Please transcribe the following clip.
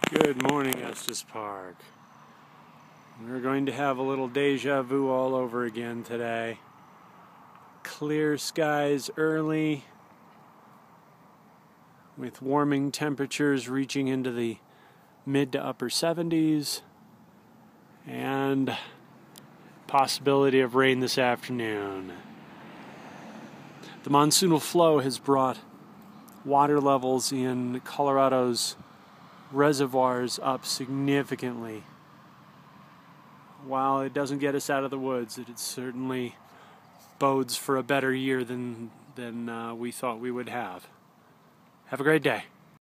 Good morning, Estes Park. We're going to have a little deja vu all over again today. Clear skies early, with warming temperatures reaching into the mid to upper 70s, and possibility of rain this afternoon. The monsoonal flow has brought water levels in Colorado's reservoirs up significantly. While it doesn't get us out of the woods, it certainly bodes for a better year than we thought we would have. Have a great day.